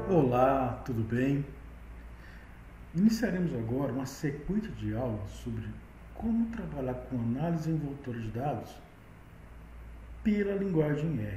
Olá, tudo bem? Iniciaremos agora uma sequência de aulas sobre como trabalhar com análise envoltória de dados pela linguagem R.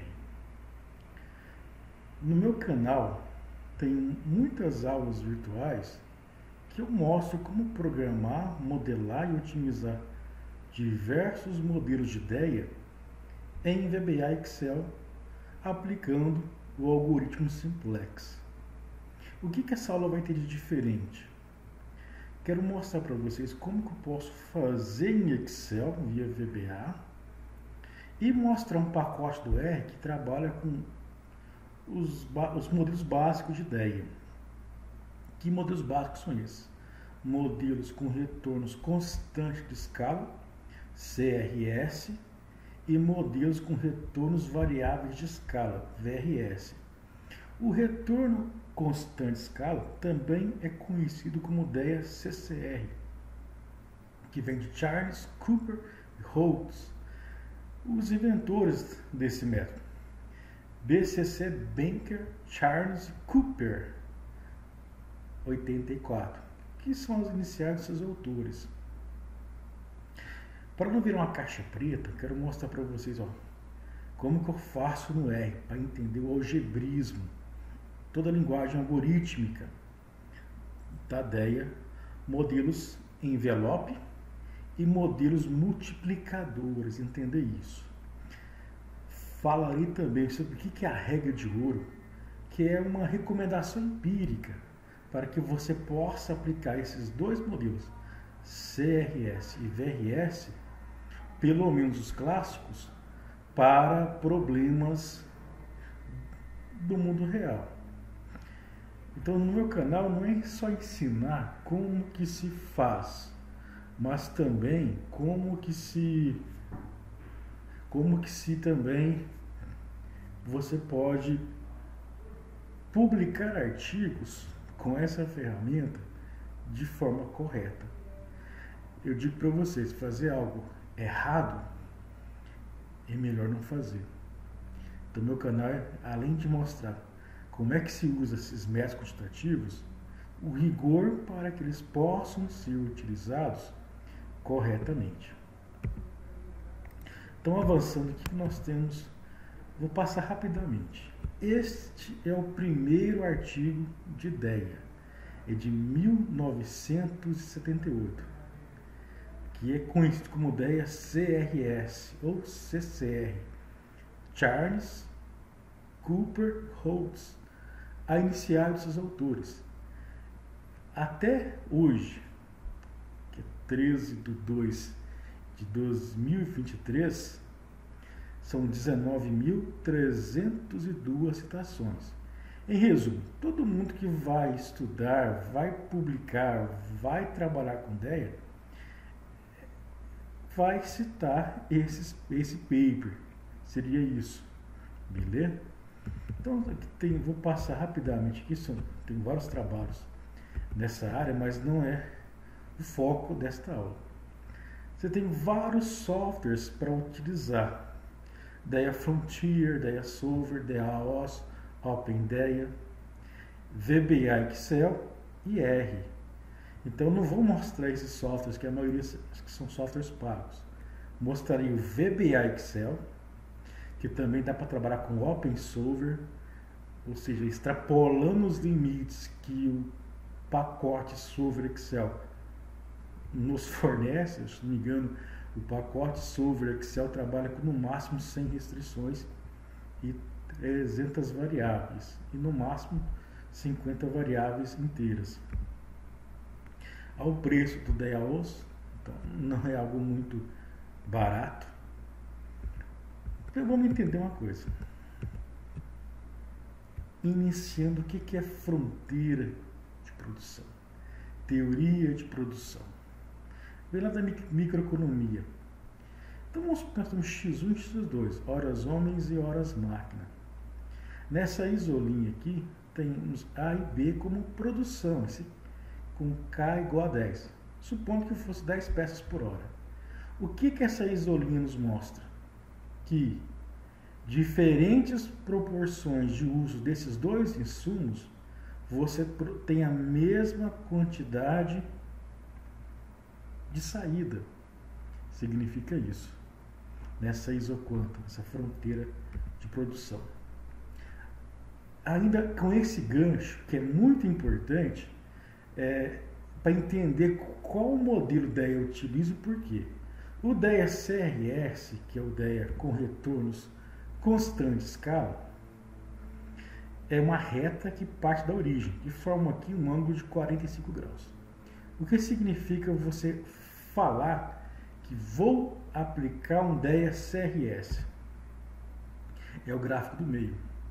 No meu canal tem muitas aulas virtuais que eu mostro como programar, modelar e otimizar diversos modelos de ideia em VBA Excel aplicando o algoritmo Simplex. O que essa aula vai ter de diferente? Quero mostrar para vocês como que eu posso fazer em Excel via VBA e mostrar um pacote do R que trabalha com os modelos básicos de ideia. Que modelos básicos são esses? Modelos com retornos constantes de escala, CRS, e modelos com retornos variáveis de escala, VRS. O retorno constante de escala também é conhecido como ideia CCR, que vem de Charles Cooper e Rhodes, os inventores desse método. BCC Banker Charles Cooper, 84, que são as iniciais de seus autores. Para não virar uma caixa preta, quero mostrar para vocês como que eu faço no R para entender o algebrismo, toda a linguagem algorítmica da ideia, modelos envelope e modelos multiplicadores, entender isso. Falarei também sobre o que é a regra de ouro, que é uma recomendação empírica para que você possa aplicar esses dois modelos, CRS e VRS, pelo menos os clássicos, para problemas do mundo real. Então, no meu canal não é só ensinar como que se faz, mas também como que se também você pode publicar artigos com essa ferramenta de forma correta. Eu digo para vocês, fazer algo errado é melhor não fazer. Então, meu canal, além de mostrar como é que se usa esses métodos quantitativos, o rigor para que eles possam ser utilizados corretamente. Então, avançando aqui, nós temos, vou passar rapidamente. Este é o primeiro artigo de ideia, é de 1978, que é conhecido como ideia CRS ou CCR, Charles Cooper Rhodes, a iniciar de seus autores. Até hoje, que é 13/2/2023, são 19.302 citações. Em resumo, todo mundo que vai estudar, vai publicar, vai trabalhar com ideia, vai citar esse paper. Seria isso. Beleza? Então, vou passar rapidamente aqui, tem vários trabalhos nessa área, mas não é o foco desta aula. Você tem vários softwares para utilizar. Ideia Frontier, Ideia Solver, Ideia AOS, OpenIDEA, VBA Excel e R. Então, eu não vou mostrar esses softwares, que a maioria são softwares pagos. Mostrarei o VBA Excel, que também dá para trabalhar com OpenSolver, ou seja, extrapolando os limites que o pacote Solver Excel nos fornece. Se não me engano, o pacote Solver Excel trabalha com no máximo 100 restrições e 300 variáveis, e no máximo 50 variáveis inteiras. Ao preço do DAOS, então não é algo muito barato. Então vamos entender uma coisa. Iniciando, o que é fronteira de produção? Teoria de produção. Vem lá da microeconomia. Então vamos supor que nós temos x1 e x2, horas homens e horas máquina. Nessa isolinha aqui, temos A e B como produção, com K igual a 10. Supondo que fosse 10 peças por hora. O que essa isolinha nos mostra? Que diferentes proporções de uso desses dois insumos você tem a mesma quantidade de saída. Significa isso, nessa isoquanta, nessa fronteira de produção. Ainda com esse gancho, que é muito importante, para entender qual modelo DEA eu utilizo e por quê. O DEA CRS, que é o DEA com retornos constante escala, é uma reta que parte da origem e forma aqui um ângulo de 45 graus. O que significa você falar que vou aplicar um DEA CRS? É o gráfico do meio.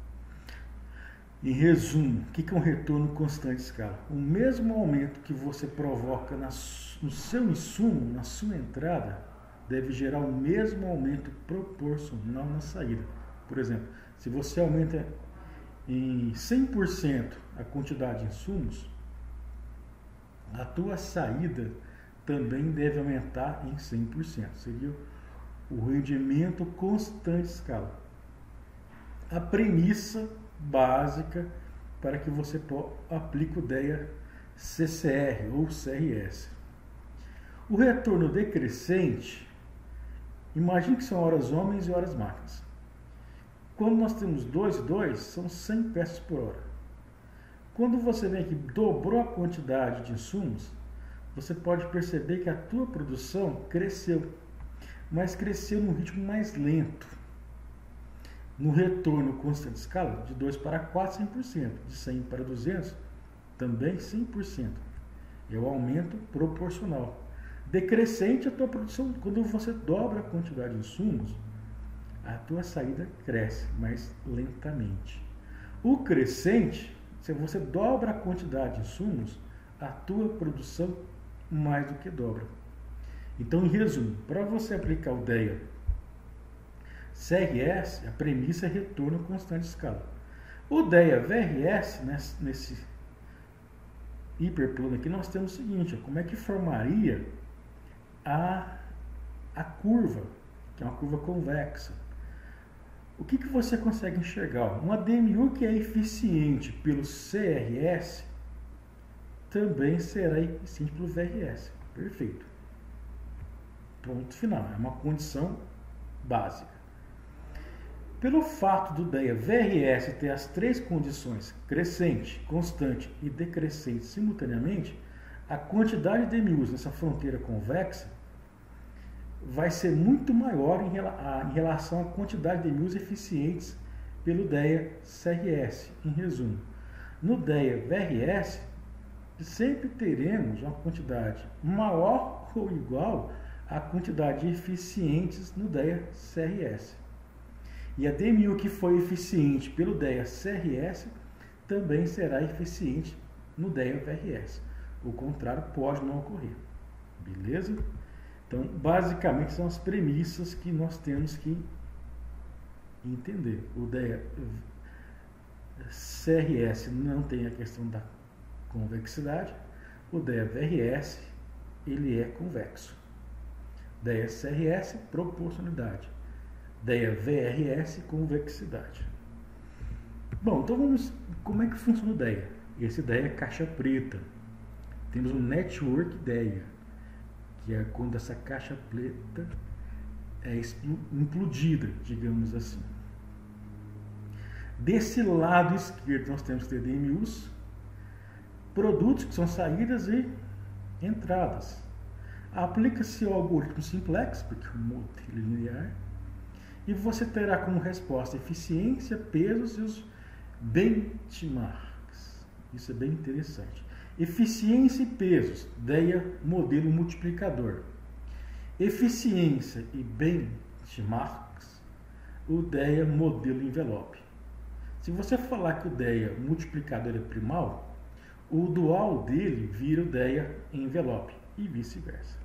Em resumo, o que é um retorno constante de escala? O mesmo aumento que você provoca no seu insumo, na sua entrada, deve gerar o mesmo aumento proporcional na saída. Por exemplo, se você aumenta em 100% a quantidade de insumos, a tua saída também deve aumentar em 100%. Seria o rendimento constante de escala. A premissa básica para que você aplique o DEA CCR ou CRS. O retorno decrescente, imagine que são horas homens e horas máquinas. Quando nós temos 2 e 2, são 100 peças por hora. Quando você vem aqui, dobrou a quantidade de insumos, você pode perceber que a tua produção cresceu, mas cresceu num ritmo mais lento. No retorno constante de escala, de 2 para 4, 100%. De 100 para 200, também 100%. É o aumento proporcional. Decrescente a tua produção, quando você dobra a quantidade de insumos, a tua saída cresce, mas lentamente. O crescente, se você dobra a quantidade de insumos, a tua produção mais do que dobra. Então, em resumo, para você aplicar o DEA CRS, a premissa é retorno constante de escala. O DEA VRS, nesse hiperplano aqui, nós temos o seguinte, como é que formaria a curva, que é uma curva convexa. O que você consegue enxergar? Uma DMU que é eficiente pelo CRS também será eficiente pelo VRS. Perfeito. Ponto final. É uma condição básica. Pelo fato do DEA VRS ter as 3 condições, crescente, constante e decrescente simultaneamente, a quantidade de DMUs nessa fronteira convexa vai ser muito maior em relação à quantidade de DMUs eficientes pelo DEA CRS. Em resumo, no DEA VRS, sempre teremos uma quantidade maior ou igual à quantidade de eficientes no DEA CRS. E a DMU que foi eficiente pelo DEA CRS também será eficiente no DEA VRS. O contrário pode não ocorrer. Beleza? Então, basicamente, são as premissas que nós temos que entender. O DEA CRS não tem a questão da convexidade. O DEA VRS, ele é convexo. DEA CRS, proporcionalidade. DEA VRS, convexidade. Bom, então vamos... Como é que funciona o DEA? Esse DEA é caixa preta. Temos um network DEA, que é quando essa caixa preta é implodida, digamos assim. Desse lado esquerdo nós temos TDMUs, produtos que são saídas e entradas. Aplica-se o algoritmo simplex, porque é um modelo linear, e você terá como resposta eficiência, pesos e os benchmarks. Isso é bem interessante. Eficiência e pesos, DEA modelo multiplicador. Eficiência e benchmarks, o DEA modelo envelope. Se você falar que o DEA multiplicador é primal, o dual dele vira o DEA envelope e vice-versa.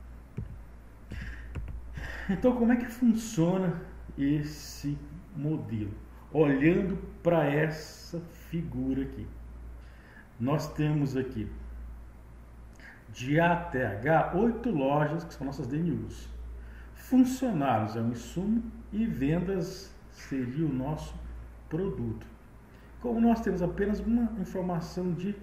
Então, como é que funciona esse modelo? Olhando para essa figura aqui. Nós temos aqui de A até H 8 lojas que são nossas DMUs. Funcionários é um insumo e vendas seria o nosso produto. Como nós temos apenas uma informação de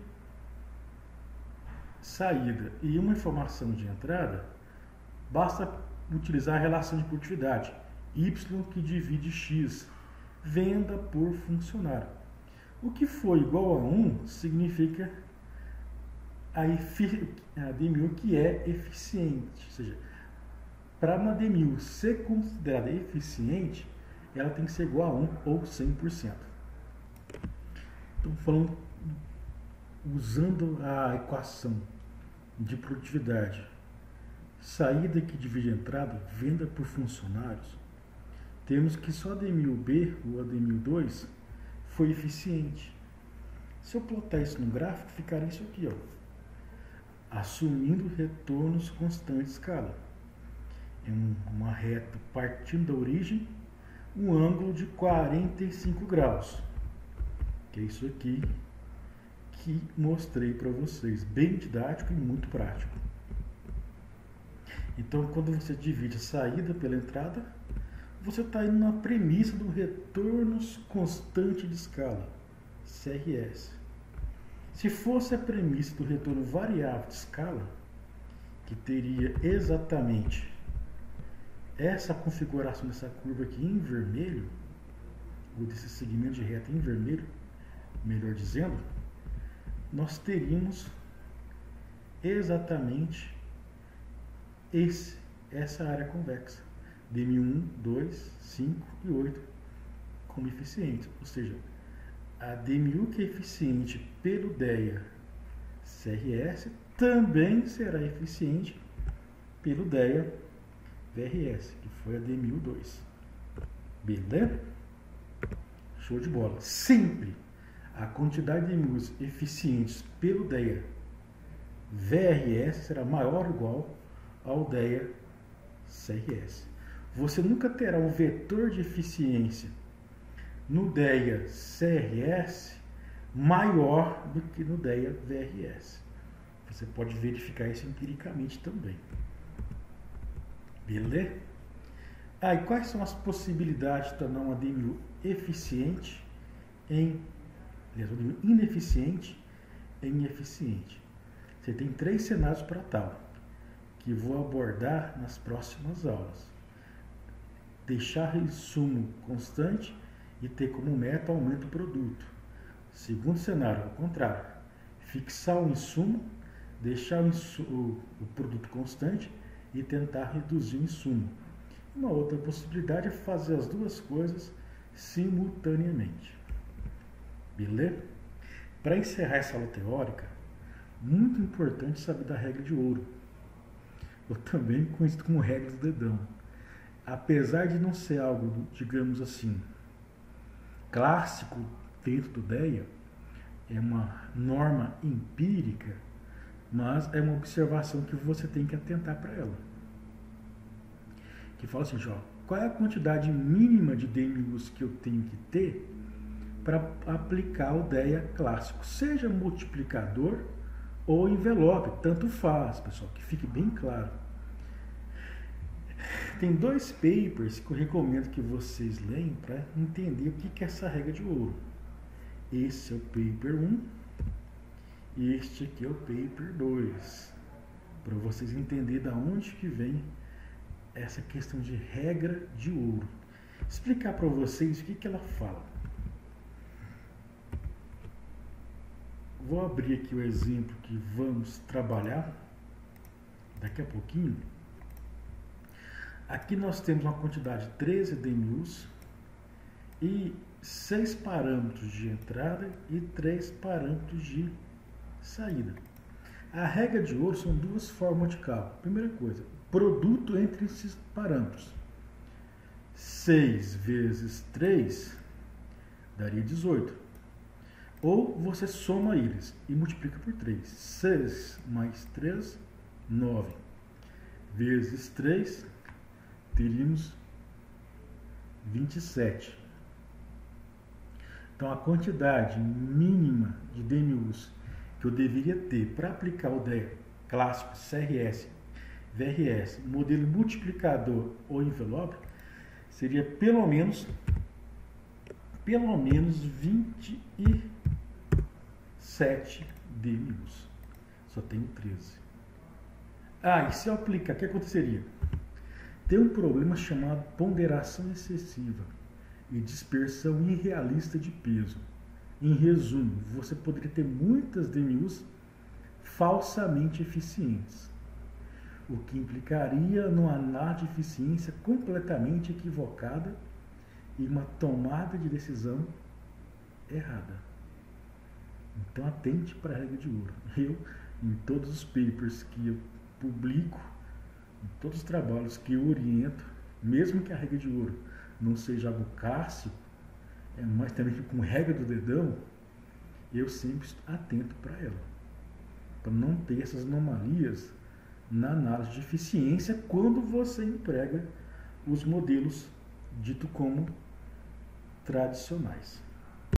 saída e uma informação de entrada, basta utilizar a relação de produtividade, Y que divide X, venda por funcionário. O que for igual a 1 significa a DMU que é eficiente, ou seja, para uma DMU ser considerada eficiente, ela tem que ser igual a 1 ou 100%. Então, falando, usando a equação de produtividade, saída que divide entrada, venda por funcionários, temos que só a DMU B ou a DMU 2 foi eficiente. Se eu plotar isso no gráfico, ficaria isso aqui, ó, assumindo retornos constantes de escala. Em uma reta partindo da origem, um ângulo de 45 graus, que é isso aqui que mostrei para vocês, bem didático e muito prático. Então, quando você divide a saída pela entrada, você está indo na premissa do retornos constante de escala, CRS. Se fosse a premissa do retorno variável de escala, que teria exatamente essa configuração dessa curva aqui em vermelho, ou desse segmento de reta em vermelho, melhor dizendo, nós teríamos exatamente essa área convexa, DMU1, 2, 5 e 8 como eficientes, ou seja, a DMU que é eficiente pelo DEA CRS também será eficiente pelo DEA VRS, que foi a DMU2. Beleza? Show de bola. Sempre a quantidade de DMUs eficientes pelo DEA VRS será maior ou igual ao DEA CRS. Você nunca terá um vetor de eficiência no DEA CRS maior do que no DEA VRS. Você pode verificar isso empiricamente também. Beleza? E quais são as possibilidades de tornar uma DMU eficiente ineficiente em eficiente? Você tem 3 cenários para tal, que vou abordar nas próximas aulas. Deixar insumo constante e ter como meta aumento do produto. Segundo cenário, ao contrário, fixar o insumo, deixar o produto constante e tentar reduzir o insumo. Uma outra possibilidade é fazer as duas coisas simultaneamente. Beleza? Para encerrar essa aula teórica, muito importante saber da regra de ouro, ou também conhecido como regra do dedão. Apesar de não ser algo, digamos assim, clássico dentro do DEA, é uma norma empírica, mas é uma observação que você tem que atentar para ela. Que fala assim, qual é a quantidade mínima de DMUs que eu tenho que ter para aplicar o DEA clássico, seja multiplicador ou envelope, tanto faz, pessoal, que fique bem claro. Tem 2 papers que eu recomendo que vocês leiam para entender o que é essa regra de ouro. Esse é o paper 1 e este aqui é o paper 2, para vocês entenderem da onde que vem essa questão de regra de ouro. Explicar para vocês o que ela fala. Vou abrir aqui o exemplo que vamos trabalhar daqui a pouquinho. Aqui nós temos uma quantidade de 13 DMUs e 6 parâmetros de entrada e 3 parâmetros de saída. A regra de ouro são 2 formas de cálculo. Primeira coisa, produto entre esses parâmetros. 6 vezes 3 daria 18. Ou você soma eles e multiplica por 3. 6 mais 3, 9. Vezes 3, teríamos 27. Então, a quantidade mínima de DMUs que eu deveria ter para aplicar o DEA clássico, CRS, VRS, modelo multiplicador ou envelope, seria pelo menos pelo menos 27 DMUs. Só tenho 13. E se eu aplicar, o que aconteceria? Tem um problema chamado ponderação excessiva e dispersão irrealista de peso. Em resumo, você poderia ter muitas DMUs falsamente eficientes, o que implicaria numa análise de eficiência completamente equivocada e uma tomada de decisão errada. Então atente para a regra de ouro. Eu, em todos os papers que eu publico, em todos os trabalhos que eu oriento, mesmo que a regra de ouro não seja algo clássico, mas também com regra do dedão, eu sempre estou atento para ela, para não ter essas anomalias na análise de eficiência quando você emprega os modelos dito como tradicionais.